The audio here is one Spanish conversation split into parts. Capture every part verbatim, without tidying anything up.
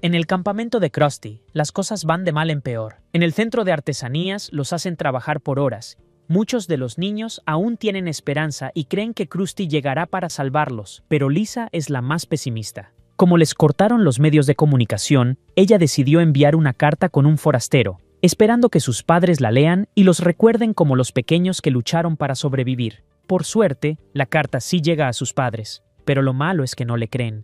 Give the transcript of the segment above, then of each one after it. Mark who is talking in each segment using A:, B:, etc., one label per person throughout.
A: En el campamento de Krusty, las cosas van de mal en peor. En el centro de artesanías los hacen trabajar por horas. Muchos de los niños aún tienen esperanza y creen que Krusty llegará para salvarlos, pero Lisa es la más pesimista. Como les cortaron los medios de comunicación, ella decidió enviar una carta con un forastero, esperando que sus padres la lean y los recuerden como los pequeños que lucharon para sobrevivir. Por suerte, la carta sí llega a sus padres, pero lo malo es que no le creen.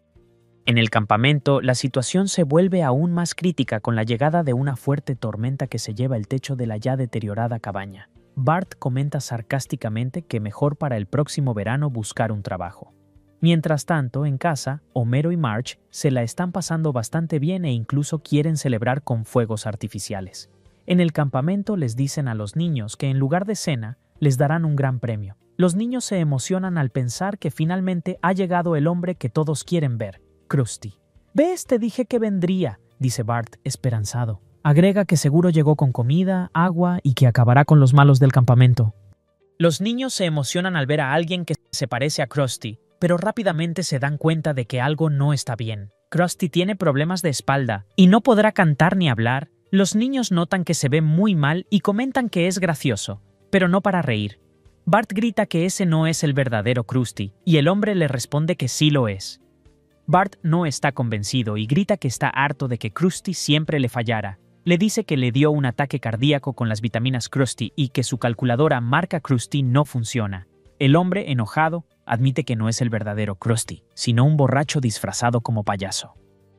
A: En el campamento, la situación se vuelve aún más crítica con la llegada de una fuerte tormenta que se lleva el techo de la ya deteriorada cabaña. Bart comenta sarcásticamente que mejor para el próximo verano buscar un trabajo. Mientras tanto, en casa, Homero y Marge se la están pasando bastante bien e incluso quieren celebrar con fuegos artificiales. En el campamento les dicen a los niños que en lugar de cena, les darán un gran premio. Los niños se emocionan al pensar que finalmente ha llegado el hombre que todos quieren ver, Krusty. «¿Ves? Te dije que vendría», dice Bart, esperanzado. Agrega que seguro llegó con comida, agua y que acabará con los malos del campamento. Los niños se emocionan al ver a alguien que se parece a Krusty, pero rápidamente se dan cuenta de que algo no está bien. Krusty tiene problemas de espalda y no podrá cantar ni hablar. Los niños notan que se ve muy mal y comentan que es gracioso, pero no para reír. Bart grita que ese no es el verdadero Krusty, y el hombre le responde que sí lo es. Bart no está convencido y grita que está harto de que Krusty siempre le fallara. Le dice que le dio un ataque cardíaco con las vitaminas Krusty y que su calculadora marca Krusty no funciona. El hombre, enojado, admite que no es el verdadero Krusty, sino un borracho disfrazado como payaso.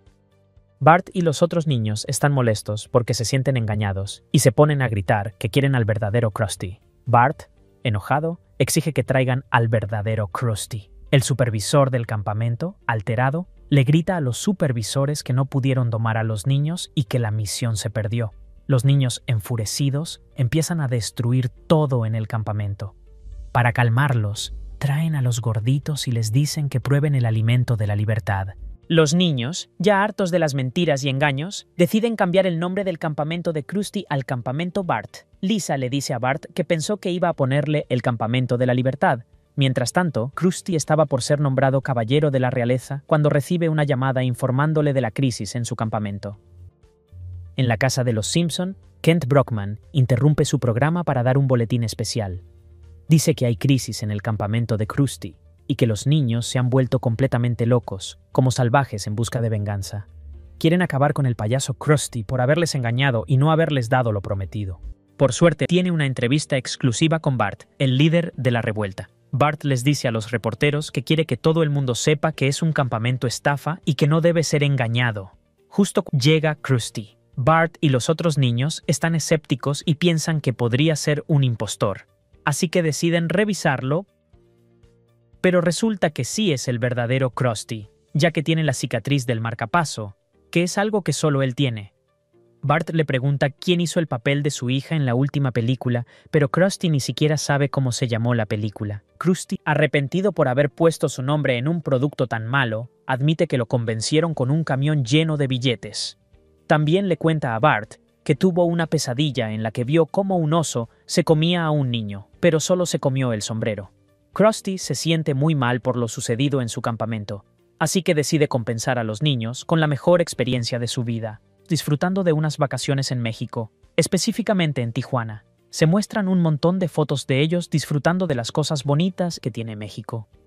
A: Bart y los otros niños están molestos porque se sienten engañados y se ponen a gritar que quieren al verdadero Krusty. Bart, enojado, exige que traigan al verdadero Krusty. El supervisor del campamento, alterado, le grita a los supervisores que no pudieron domar a los niños y que la misión se perdió. Los niños, enfurecidos, empiezan a destruir todo en el campamento. Para calmarlos, traen a los gorditos y les dicen que prueben el alimento de la libertad. Los niños, ya hartos de las mentiras y engaños, deciden cambiar el nombre del campamento de Krusty al campamento Bart. Lisa le dice a Bart que pensó que iba a ponerle el campamento de la libertad. Mientras tanto, Krusty estaba por ser nombrado caballero de la realeza cuando recibe una llamada informándole de la crisis en su campamento. En la casa de los Simpson, Kent Brockman interrumpe su programa para dar un boletín especial. Dice que hay crisis en el campamento de Krusty y que los niños se han vuelto completamente locos, como salvajes en busca de venganza. Quieren acabar con el payaso Krusty por haberles engañado y no haberles dado lo prometido. Por suerte, tiene una entrevista exclusiva con Bart, el líder de la revuelta. Bart les dice a los reporteros que quiere que todo el mundo sepa que es un campamento estafa y que no debe ser engañado. Justo llega Krusty. Bart y los otros niños están escépticos y piensan que podría ser un impostor. Así que deciden revisarlo, pero resulta que sí es el verdadero Krusty, ya que tiene la cicatriz del marcapaso, que es algo que solo él tiene. Bart le pregunta quién hizo el papel de su hija en la última película, pero Krusty ni siquiera sabe cómo se llamó la película. Krusty, arrepentido por haber puesto su nombre en un producto tan malo, admite que lo convencieron con un camión lleno de billetes. También le cuenta a Bart que tuvo una pesadilla en la que vio cómo un oso se comía a un niño, pero solo se comió el sombrero. Krusty se siente muy mal por lo sucedido en su campamento, así que decide compensar a los niños con la mejor experiencia de su vida, disfrutando de unas vacaciones en México, específicamente en Tijuana. Se muestran un montón de fotos de ellos disfrutando de las cosas bonitas que tiene México.